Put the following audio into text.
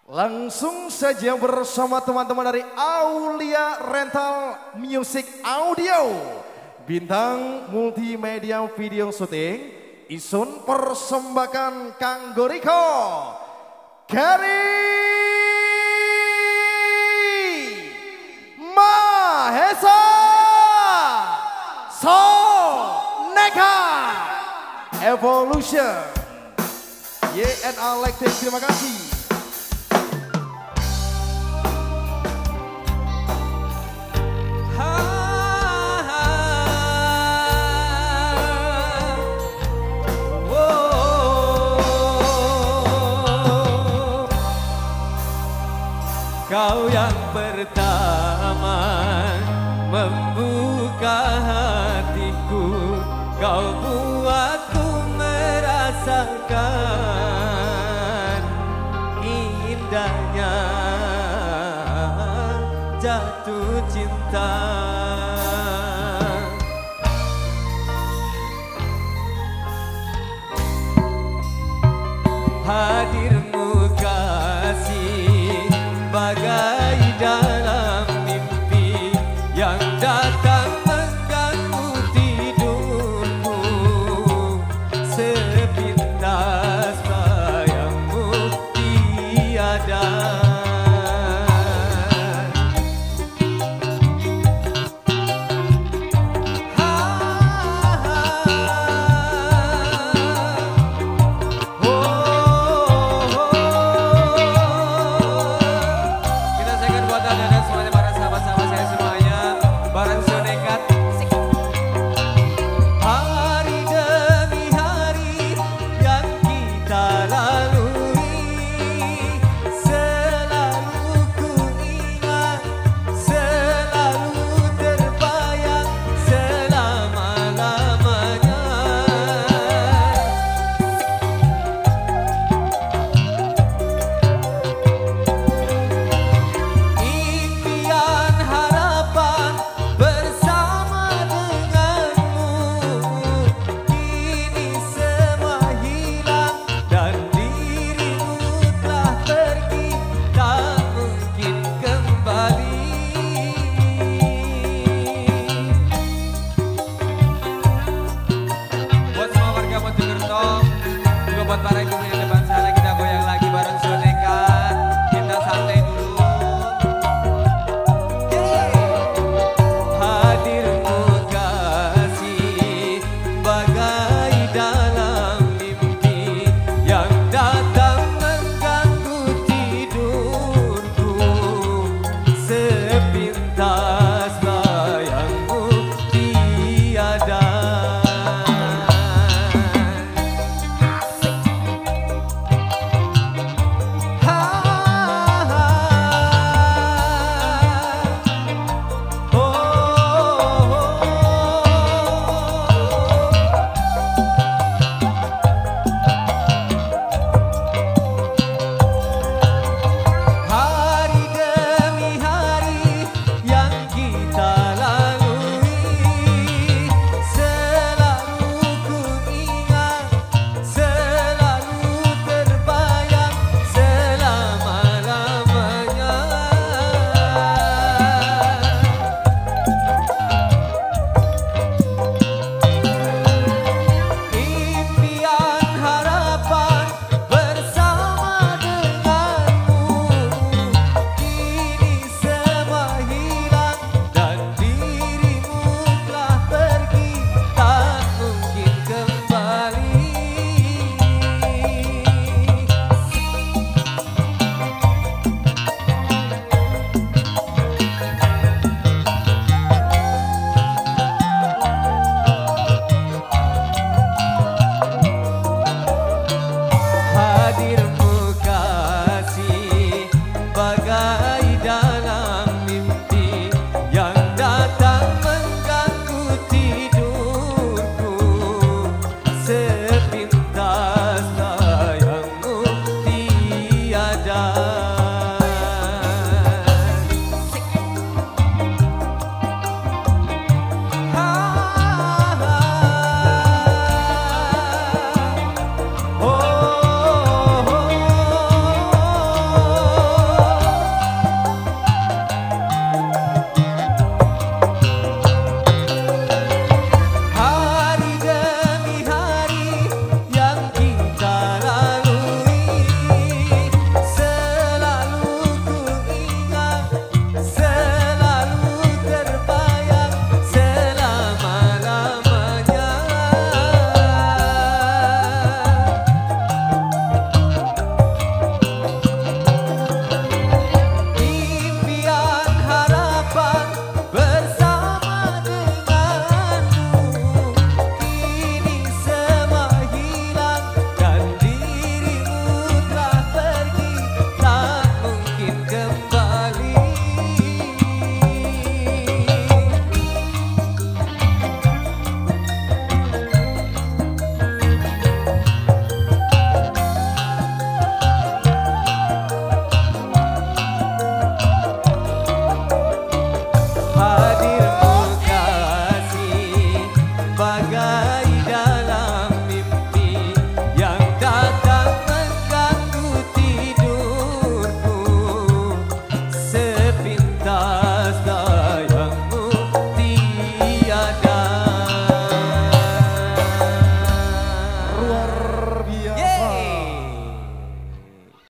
Langsung saja bersama teman-teman dari Aulia Rental Music Audio, bintang multimedia video syuting, isun persembahkan kanggo Riko Gary Mahesa Soneka Evolution YNA Lektek. Terima kasih. Kau yang pertama membuka hatiku, kau buatku merasakan indahnya jatuh cinta. Hadirmu kasih bagai dalam mimpi yang datang mengganggu tidurku, sepintas bayangmu tiada. Buat para ibu yang depan sana, kita goyang lagi bareng Soneka. Kita santai dulu. Hadirmu kasih bagai dalam mimpi yang datang mengganggu tidurku, sepintas bayangmu tiada. Sepintas bayangmu tiada.